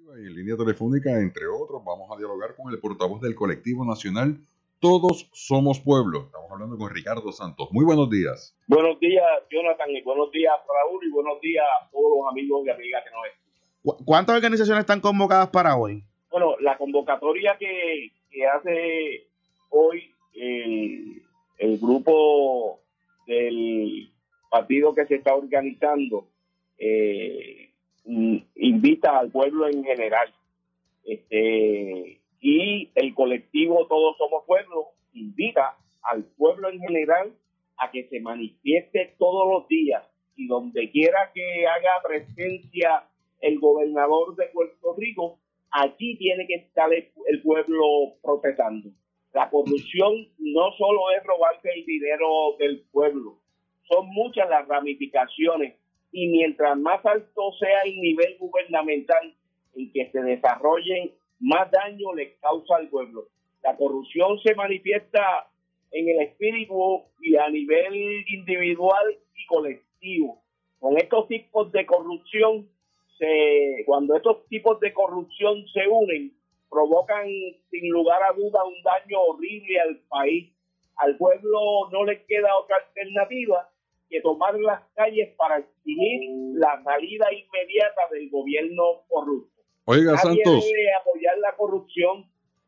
En línea telefónica, entre otros, vamos a dialogar con el portavoz del colectivo nacional Todos Somos Pueblo. Estamos hablando con Ricardo Santos. Muy buenos días. Buenos días, Jonathan, y buenos días, Raúl, y buenos días a todos los amigos y amigas que nos escuchan. ¿Cuántas organizaciones están convocadas para hoy? Bueno, la convocatoria que hace hoy el grupo del partido que se está organizando invita al pueblo en general, y el colectivo Todos Somos Pueblo invita al pueblo en general a que se manifieste todos los días, y donde quiera que haga presencia el gobernador de Puerto Rico, allí tiene que estar el pueblo protestando. La corrupción no solo es robarse el dinero del pueblo, son muchas las ramificaciones, y mientras más alto sea el nivel gubernamental en que se desarrollen, más daño les causa al pueblo. La corrupción se manifiesta en el espíritu y a nivel individual y colectivo. Con estos tipos de corrupción, cuando estos tipos de corrupción se unen, provocan sin lugar a duda un daño horrible al país. Al pueblo no le queda otra alternativa que tomar las calles para exigir la salida inmediata del gobierno corrupto. Oiga, Nadie Santos, debe apoyar la corrupción.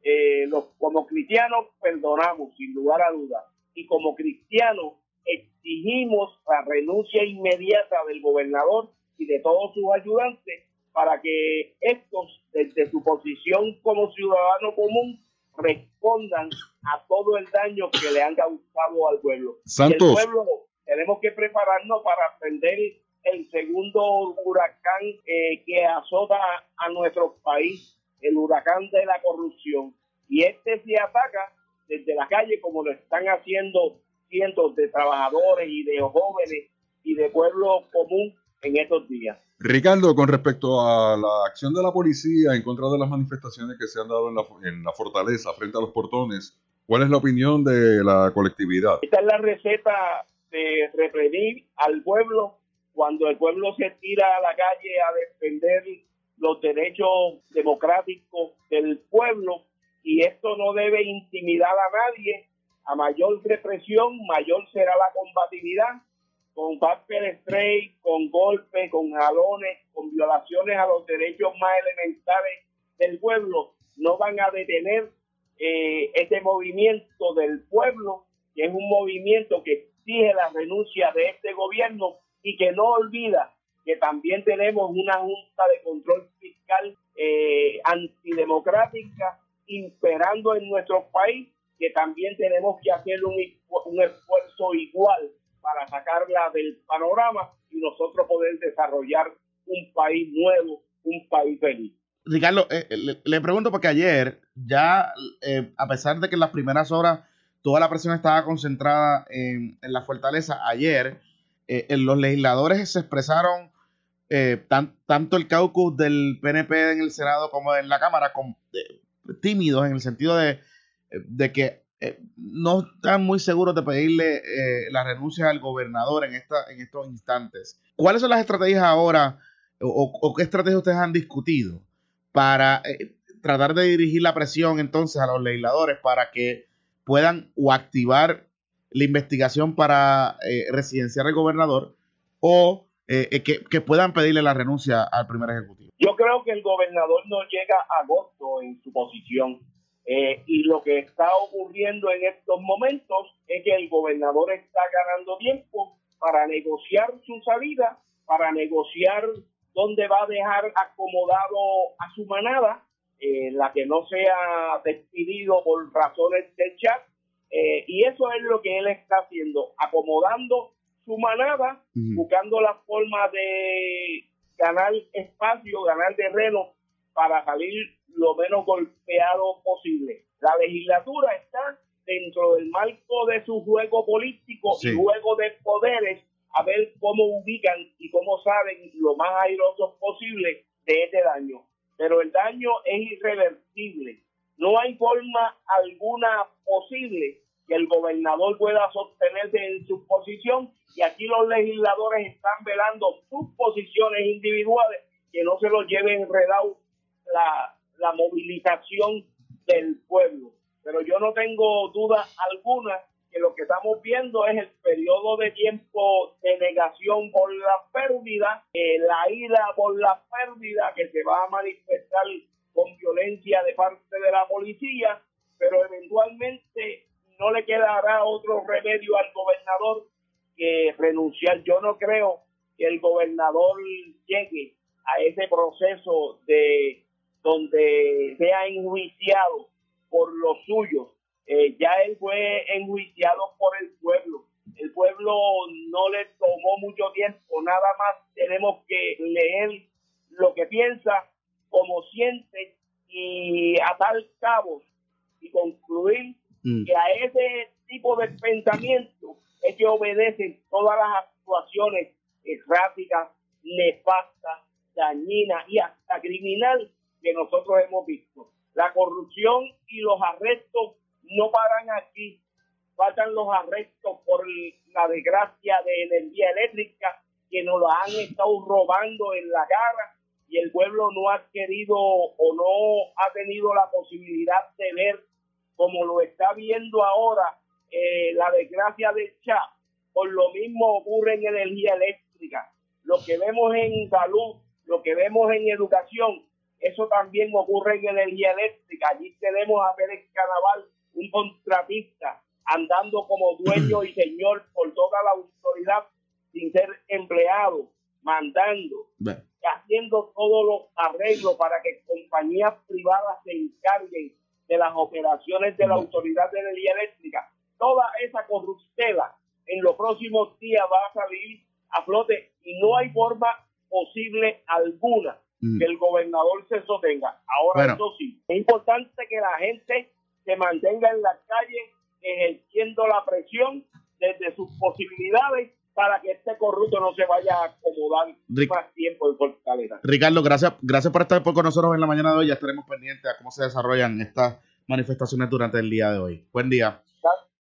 Como cristianos perdonamos sin lugar a dudas, y como cristianos exigimos la renuncia inmediata del gobernador y de todos sus ayudantes, para que estos, desde su posición como ciudadano común, respondan a todo el daño que le han causado al pueblo. Santos. Y el pueblo tenemos que prepararnos para atender el segundo huracán que azota a nuestro país, el huracán de la corrupción. Y se ataca desde la calle, como lo están haciendo cientos de trabajadores y de jóvenes y de pueblo común en estos días. Ricardo, con respecto a la acción de la policía en contra de las manifestaciones que se han dado en la fortaleza frente a los portones, ¿cuál es la opinión de la colectividad? Esta es la receta de reprimir al pueblo cuando el pueblo se tira a la calle a defender los derechos democráticos del pueblo, y esto no debe intimidar a nadie. A mayor represión, mayor será la combatividad, con pepper spray, con golpes, con jalones, con violaciones a los derechos más elementales del pueblo. No van a detener este movimiento del pueblo, que es un movimiento que exige la renuncia de este gobierno y que no olvida que también tenemos una Junta de Control Fiscal antidemocrática imperando en nuestro país, que también tenemos que hacer un esfuerzo igual para sacarla del panorama y nosotros poder desarrollar un país nuevo, un país feliz. Ricardo, le pregunto porque ayer ya, a pesar de que en las primeras horas toda la presión estaba concentrada en la fortaleza, ayer los legisladores se expresaron, tanto el caucus del PNP en el Senado como en la Cámara, tímidos en el sentido de que no están muy seguros de pedirle la renuncia al gobernador en estos instantes. ¿Cuáles son las estrategias ahora o qué estrategias ustedes han discutido para tratar de dirigir la presión entonces a los legisladores para que puedan o activar la investigación para residenciar al gobernador o que puedan pedirle la renuncia al primer ejecutivo? Yo creo que el gobernador no llega a agosto en su posición. Y lo que está ocurriendo en estos momentos es que el gobernador está ganando tiempo para negociar su salida, para negociar dónde va a dejar acomodado a su manada, la que no sea despedido por razones del chat, y eso es lo que él está haciendo, acomodando su manada, buscando la forma de ganar espacio, ganar terreno para salir lo menos golpeado posible. La legislatura está dentro del marco de su juego político y juego de poderes, a ver cómo ubican y cómo saben lo más airosos posible de este daño. Pero el daño es irreversible. No hay forma alguna posible que el gobernador pueda sostenerse en su posición, y aquí los legisladores están velando sus posiciones individuales, que no se los lleven enredados la movilización del pueblo. Pero yo no tengo duda alguna que lo que estamos viendo es el periodo de tiempo de negación por la pérdida, la ira por la pérdida que se va a manifestar con violencia de parte de la policía, pero eventualmente no le quedará otro remedio al gobernador que renunciar. Yo no creo que el gobernador llegue a ese proceso de donde sea enjuiciado por los suyos. Ya él fue enjuiciado por el pueblo. El pueblo no le tomó mucho tiempo, nada más tenemos que leer lo que piensa, como siente y atar cabos y concluir que a ese tipo de pensamiento es que obedecen todas las actuaciones erráticas, nefastas, dañinas y hasta criminal que nosotros hemos visto. La corrupción y los arrestos no paran aquí. Faltan los arrestos por la desgracia de energía eléctrica que nos la han estado robando en la cara y el pueblo no ha querido o no ha tenido la posibilidad de ver como lo está viendo ahora la desgracia del Chá. Por lo mismo ocurre en energía eléctrica. Lo que vemos en salud, lo que vemos en educación, eso también ocurre en energía eléctrica. Allí tenemos a Pérez Canaval, un contratista, andando como dueño y señor por toda la autoridad sin ser empleado, mandando, haciendo todos los arreglos para que compañías privadas se encarguen de las operaciones de la Autoridad de Energía Eléctrica. Toda esa corruptela en los próximos días va a salir a flote y no hay forma posible alguna que el gobernador se sostenga. Ahora, eso sí, es importante que la gente se mantenga en las calles ejerciendo la presión desde sus posibilidades para que este corrupto no se vaya a acomodar más tiempo en Fortaleza. Ricardo, gracias por estar con nosotros en la mañana de hoy. Ya estaremos pendientes a cómo se desarrollan estas manifestaciones durante el día de hoy. Buen día.